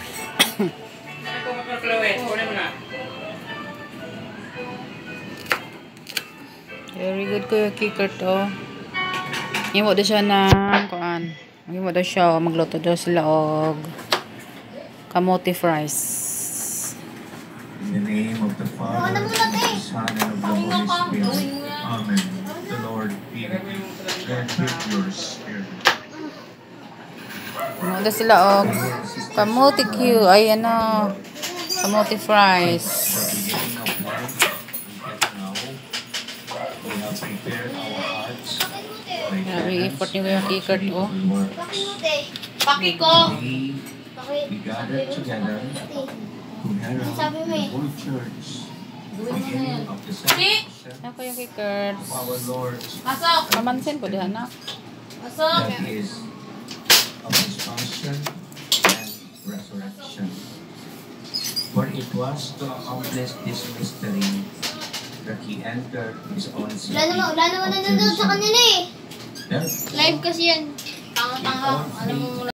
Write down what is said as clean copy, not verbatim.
Very good ko yung kicker to. Himo daw siya na kuan. Himo daw siya magluto daw sila og kamote fries. In the name of the Father, and of the Son, and of the Holy Spirit. Amen. The Lord be with your spirit. Himo daw sila og kamote Q. Ay ano. Kamote fries. Very effort niyo yung kicker to. Paki ko. We gathered together to herald the Holy Church, beginning of the celebration Ako yung kicker. of our Lord, Pasok. Pamansin ko diha na. Pasok. that is of His passion and resurrection. For it was to accomplish this mystery that He entered His own city. Wala naman nanonood sa kanila eh. Therefore, Live kasi yan. Tanga-tanga. in all Alam mo